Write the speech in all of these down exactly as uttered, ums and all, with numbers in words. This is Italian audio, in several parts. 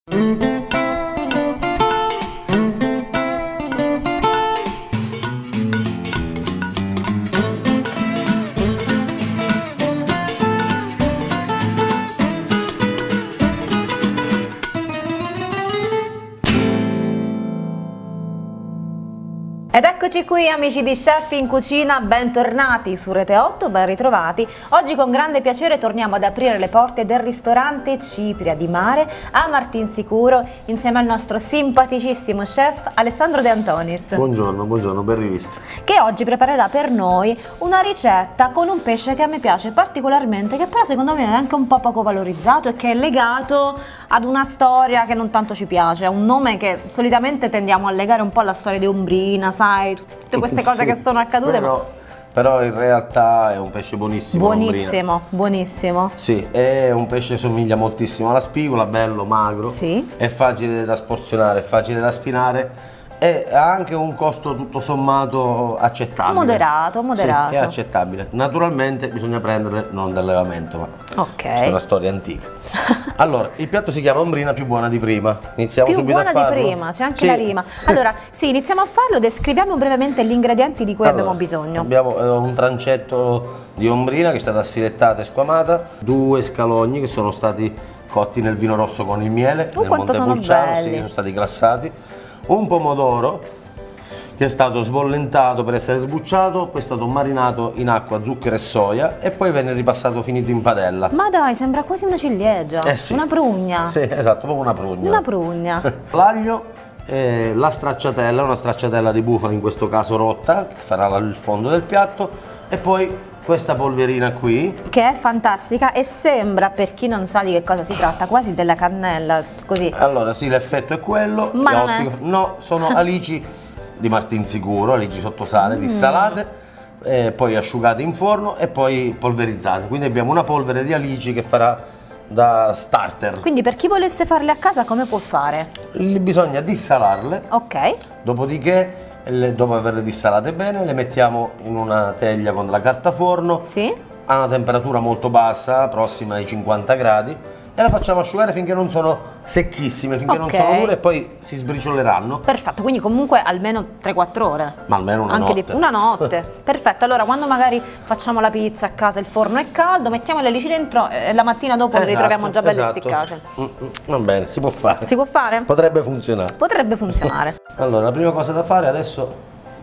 Ed eccoci qui amici di Chef in Cucina, bentornati su Rete otto, ben ritrovati. Oggi con grande piacere torniamo ad aprire le porte del ristorante Cipria di Mare a Martinsicuro insieme al nostro simpaticissimo chef Alessandro De Antonis. Buongiorno, buongiorno, ben rivisti. Che oggi preparerà per noi una ricetta con un pesce che a me piace particolarmente, che però secondo me è anche un po' poco valorizzato e che è legato ad una storia che non tanto ci piace, a un nome che solitamente tendiamo a legare un po' alla storia di Ombrina, sai, tutte queste cose sì, che sono accadute. Però, ma... però in realtà è un pesce buonissimo. Buonissimo, buonissimo. Sì, è un pesce che somiglia moltissimo alla spigola, bello, magro, sì. È facile da sporzionare, è facile da spinare e ha anche un costo tutto sommato accettabile. Moderato, moderato. Sì, è accettabile. Naturalmente bisogna prendere non d'allevamento, ma ok. Questa è una storia antica. Allora, il piatto si chiama Ombrina più buona di prima. Iniziamo più subito a farlo. Più buona di prima, c'è anche sì. la rima. Allora, sì, iniziamo a farlo, descriviamo brevemente gli ingredienti di cui allora, abbiamo bisogno. Abbiamo eh, un trancetto di ombrina che è stata sfilettata e squamata, due scalogni che sono stati cotti nel vino rosso con il miele, uh, nel Montepulciano, sì, belli. sono stati glassati, un pomodoro che è stato sbollentato per essere sbucciato, poi è stato marinato in acqua, zucchero e soia e poi venne ripassato finito in padella. Ma dai, sembra quasi una ciliegia, eh sì. una prugna. Sì, esatto, proprio una prugna. Una prugna. L'aglio, eh, la stracciatella, una stracciatella di bufala in questo caso rotta, che farà il fondo del piatto, e poi questa polverina qui. Che è fantastica e sembra, per chi non sa di che cosa si tratta, quasi della cannella, così. Allora sì, l'effetto è quello. Ma è non ottico. è. No, sono alici di Martinsicuro, alici sottosale, mm. dissalate, eh, poi asciugate in forno e poi polverizzate. Quindi abbiamo una polvere di alici che farà da starter. Quindi per chi volesse farle a casa come può fare? Bisogna dissalarle. Ok. Dopodiché, le, dopo averle dissalate bene, le mettiamo in una teglia con la carta forno. Sì. A una temperatura molto bassa, prossima ai cinquanta gradi. E la facciamo asciugare finché non sono secchissime, finché okay. non sono dure e poi si sbricioleranno. Perfetto, quindi comunque almeno tre quattro ore. Ma almeno una Anche notte. Di, una notte. Perfetto, allora quando magari facciamo la pizza a casa, il forno è caldo, mettiamo le alici dentro e la mattina dopo esatto, le ritroviamo già belle esatto. essiccate. Mm, mm, va bene, si può fare. Si può fare? Potrebbe funzionare. Potrebbe funzionare. Allora, la prima cosa da fare adesso,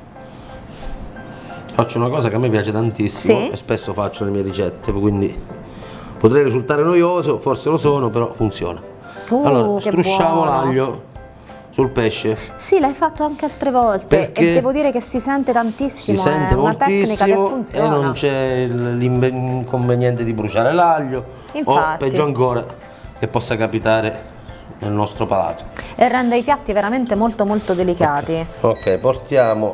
faccio una cosa che a me piace tantissimo, sì? E spesso faccio le mie ricette, quindi potrei risultare noioso, forse lo sono, però funziona. Uh, allora, strusciamo l'aglio sul pesce. Sì, l'hai fatto anche altre volte. Perché e devo dire che si sente tantissimo. Si sente è una tecnica che moltissimo funziona. E non c'è l'inconveniente di bruciare l'aglio. O peggio ancora, che possa capitare nel nostro palato. E rende i piatti veramente molto molto delicati. Ok, okay, portiamo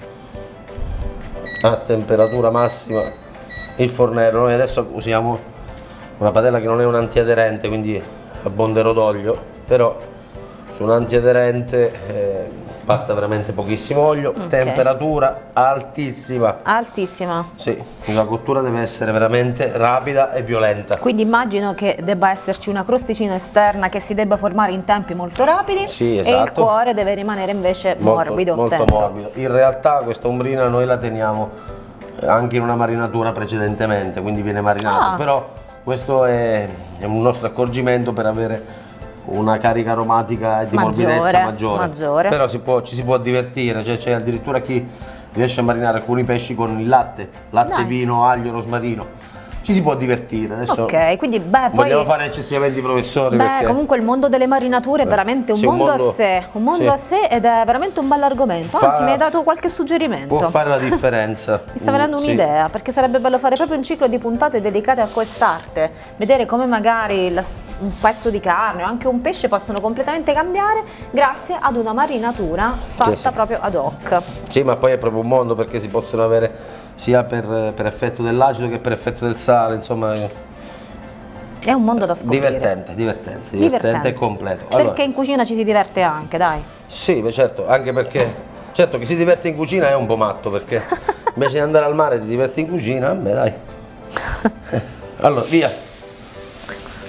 a temperatura massima il fornello. Noi adesso usiamo una padella che non è un antiaderente, quindi abbonderò d'olio, però su un antiaderente eh, basta veramente pochissimo olio, okay. Temperatura altissima. Altissima. Sì, la cottura deve essere veramente rapida e violenta. Quindi immagino che debba esserci una crosticina esterna che si debba formare in tempi molto rapidi. Sì, esatto. E il cuore deve rimanere invece molto, morbido. Molto tento. morbido. In realtà questa ombrina noi la teniamo anche in una marinatura precedentemente, quindi viene marinato, ah. però questo è, è un nostro accorgimento per avere una carica aromatica e di maggiore, morbidezza maggiore. maggiore. Però si può, ci si può divertire, cioè c'è addirittura chi riesce a marinare alcuni pesci con il latte, latte, Dai. vino, aglio, rosmarino. Ci si può divertire. Adesso ok, quindi beh, poi vogliamo fare eccessivamente i professori. Beh, perché comunque il mondo delle marinature è veramente un, sì, mondo, un mondo a sé, un mondo sì. a sé ed è veramente un bell'argomento. Anzi, mi hai dato qualche suggerimento. Può fare la differenza. Mi sta venendo sì. un'idea, perché sarebbe bello fare proprio un ciclo di puntate dedicate a quest'arte, vedere come magari la, un pezzo di carne o anche un pesce possono completamente cambiare grazie ad una marinatura fatta sì, sì. proprio ad hoc. Sì, ma poi è proprio un mondo, perché si possono avere sia per, per effetto dell'acido che per effetto del sale, insomma è un mondo da scoprire. Divertente, divertente, divertente, divertente e completo. Perché allora, in cucina ci si diverte anche, dai. Sì, beh, certo, anche perché certo chi si diverte in cucina è un po' matto, perché invece di andare al mare ti diverti in cucina, beh dai. Allora, via.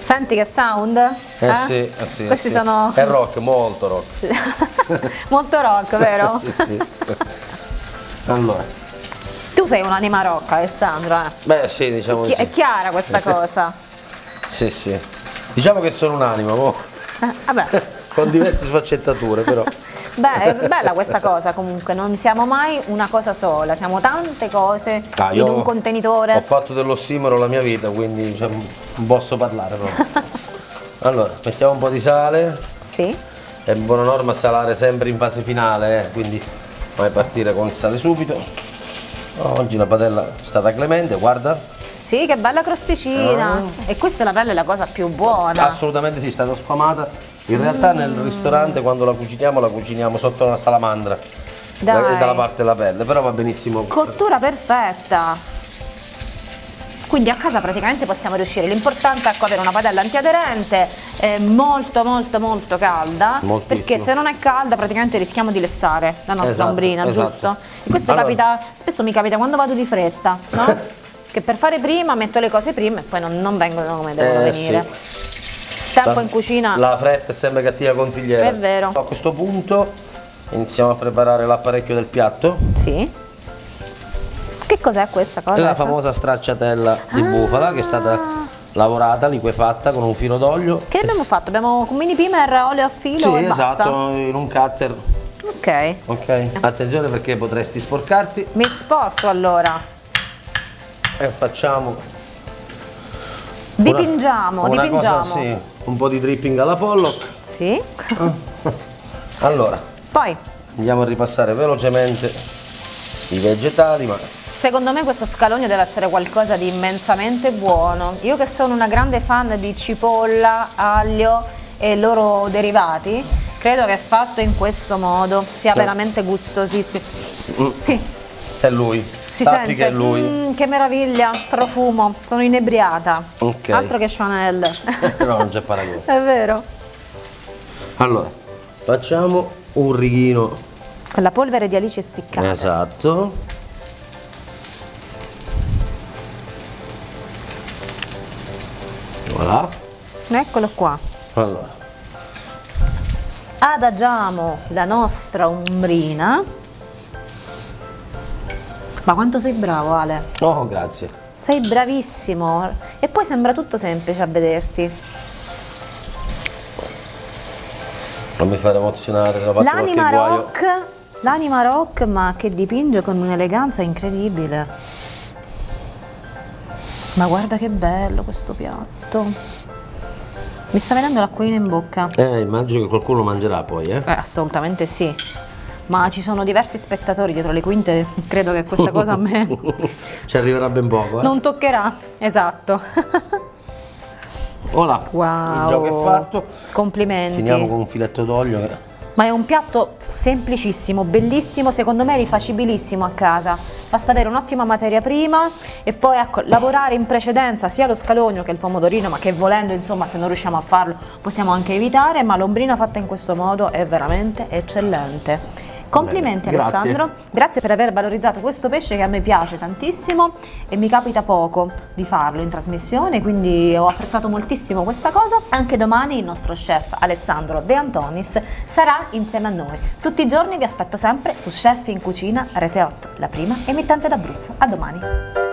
Senti che sound? Eh, eh? Sì, eh sì. Questi sì. sono... È rock, molto rock. Molto rock, vero? sì, sì. Allora. Tu sei un'anima rock, Alessandro, eh? Beh, sì, diciamo È, che chi- sì. è chiara questa cosa. Sì, sì. Diciamo che sono un'anima, mo. Eh, vabbè. Con diverse sfaccettature, però. Beh, è bella questa cosa comunque, non siamo mai una cosa sola, siamo tante cose Ah, in un contenitore. Ho fatto dell'ossimoro la mia vita, quindi cioè, non posso parlare proprio. Allora, mettiamo un po' di sale. Sì. È buona norma salare sempre in fase finale, eh, quindi vai a partire con il sale subito. Oh, oggi la padella è stata clemente, guarda. Sì, che bella crosticina. Ah. E questa è la pelle la cosa più buona. Assolutamente sì, è stata sfamata. In realtà nel ristorante quando la cuciniamo la cuciniamo sotto una salamandra. Dai. Da- dalla parte della pelle, però va benissimo. Cottura perfetta. Quindi a casa praticamente possiamo riuscire. L'importante è ecco, avere una padella antiaderente, eh, molto molto molto calda. Moltissimo. Perché se non è calda praticamente rischiamo di lessare la nostra Esatto, ombrina, esatto. giusto? E questo Allora- capita, spesso mi capita quando vado di fretta, no? Che per fare prima metto le cose prima e poi non, non vengono come devono Eh, venire. sì. Tempo La- in cucina. La fretta è sempre cattiva consigliera. È vero. A questo punto iniziamo a preparare l'apparecchio del piatto. Sì. Che cos'è questa cosa? È la adesso? famosa stracciatella di Ah. bufala che è stata lavorata, liquefatta con un filo d'olio. Che Se- abbiamo fatto? Abbiamo un mini primer, olio a filo Sì, e esatto, basta. in un cutter. Ok. Ok. Attenzione perché potresti sporcarti. Mi sposto allora. E facciamo Dipingiamo, una, una dipingiamo. cosa, sì, un po' di dripping alla Pollock. Sì. Allora, Poi, andiamo a ripassare velocemente i vegetali, ma secondo me questo scalogno deve essere qualcosa di immensamente buono. Io che sono una grande fan di cipolla, aglio e i loro derivati, credo che fatto in questo modo sia Sì. veramente gustosissimo. Mm. Sì, è lui. si Sappi sente. che è lui. Mm, che meraviglia, profumo, sono inebriata. Ok. Altro che Chanel. No, non c'è paragone. È vero. Allora, facciamo un righino. Con la polvere di alice essiccata. Esatto. Voilà. Eccolo qua. Allora, Adagiamo la nostra ombrina. Ma quanto sei bravo, Ale? oh, grazie. Sei bravissimo. E poi sembra tutto semplice a vederti. Non mi fare emozionare, se no faccio qualche L'anima guaio. rock, l'anima rock, ma che dipinge con un'eleganza incredibile. Ma guarda che bello questo piatto. Mi sta venendo l'acquolina in bocca. Eh, immagino che qualcuno mangerà poi, eh. Eh, assolutamente sì. Ma ci sono diversi spettatori dietro le quinte, credo che questa cosa a me Ci arriverà ben poco, eh. non toccherà. Esatto. Voilà, Wow. il gioco è fatto. Complimenti. Finiamo con un filetto d'olio che... Ma è un piatto semplicissimo, bellissimo, secondo me rifacibilissimo a casa. Basta avere un'ottima materia prima e poi ecco, lavorare in precedenza sia lo scalogno che il pomodorino, ma che volendo insomma se non riusciamo a farlo possiamo anche evitare, ma l'ombrina fatta in questo modo è veramente eccellente. Complimenti Bene, grazie. Alessandro, grazie per aver valorizzato questo pesce che a me piace tantissimo e mi capita poco di farlo in trasmissione, quindi ho apprezzato moltissimo questa cosa. Anche domani il nostro chef Alessandro De Antonis sarà insieme a noi. Tutti i giorni vi aspetto sempre su Chef in Cucina Rete otto, la prima emittente d'Abruzzo. A domani!